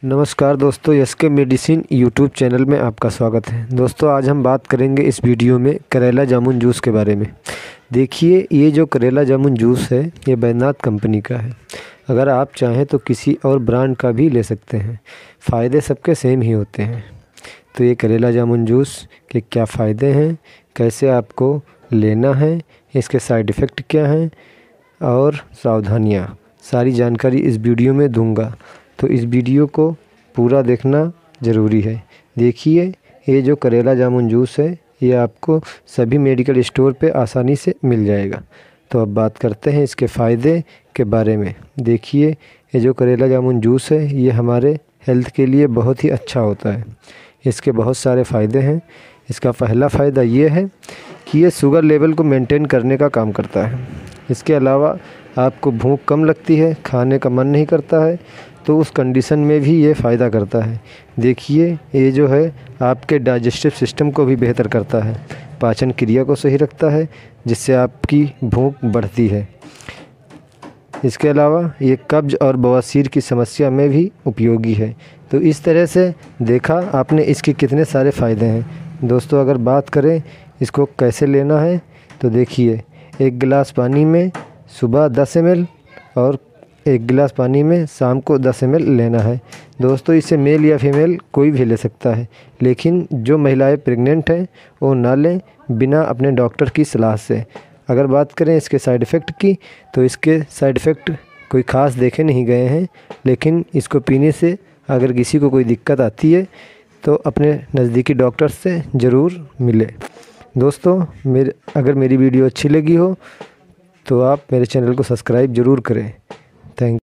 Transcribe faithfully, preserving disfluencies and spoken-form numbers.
नमस्कार दोस्तों, एस के मेडिसिन यूट्यूब चैनल में आपका स्वागत है। दोस्तों आज हम बात करेंगे इस वीडियो में करेला जामुन जूस के बारे में। देखिए, ये जो करेला जामुन जूस है ये बैद्यनाथ कंपनी का है। अगर आप चाहें तो किसी और ब्रांड का भी ले सकते हैं, फ़ायदे सबके सेम ही होते हैं। तो ये करेला जामुन जूस के क्या फ़ायदे हैं, कैसे आपको लेना है, इसके साइड इफ़ेक्ट क्या हैं और सावधानियाँ, सारी जानकारी इस वीडियो में दूंगा। तो इस वीडियो को पूरा देखना ज़रूरी है। देखिए, ये जो करेला जामुन जूस है ये आपको सभी मेडिकल स्टोर पे आसानी से मिल जाएगा। तो अब बात करते हैं इसके फ़ायदे के बारे में। देखिए, ये जो करेला जामुन जूस है ये हमारे हेल्थ के लिए बहुत ही अच्छा होता है। इसके बहुत सारे फ़ायदे हैं। इसका पहला फ़ायदा ये है कि ये शुगर लेवल को मेंटेन करने का काम करता है। इसके अलावा आपको भूख कम लगती है, खाने का मन नहीं करता है, तो उस कंडीशन में भी ये फ़ायदा करता है। देखिए, ये जो है आपके डाइजेस्टिव सिस्टम को भी बेहतर करता है, पाचन क्रिया को सही रखता है, जिससे आपकी भूख बढ़ती है। इसके अलावा ये कब्ज़ और बवासीर की समस्या में भी उपयोगी है। तो इस तरह से देखा आपने इसके कितने सारे फ़ायदे हैं। दोस्तों अगर बात करें इसको कैसे लेना है, तो देखिए, एक गिलास पानी में सुबह दस एम एल और एक गिलास पानी में शाम को दस एम एल लेना है। दोस्तों इसे मेल या फीमेल कोई भी ले सकता है, लेकिन जो महिलाएं प्रेग्नेंट हैं वो ना लें बिना अपने डॉक्टर की सलाह से। अगर बात करें इसके साइड इफ़ेक्ट की, तो इसके साइड इफ़ेक्ट कोई ख़ास देखे नहीं गए हैं, लेकिन इसको पीने से अगर किसी को कोई दिक्कत आती है तो अपने नज़दीकी डॉक्टर से ज़रूर मिले। दोस्तों मेरे अगर मेरी वीडियो अच्छी लगी हो तो आप मेरे चैनल को सब्सक्राइब ज़रूर करें। थैंक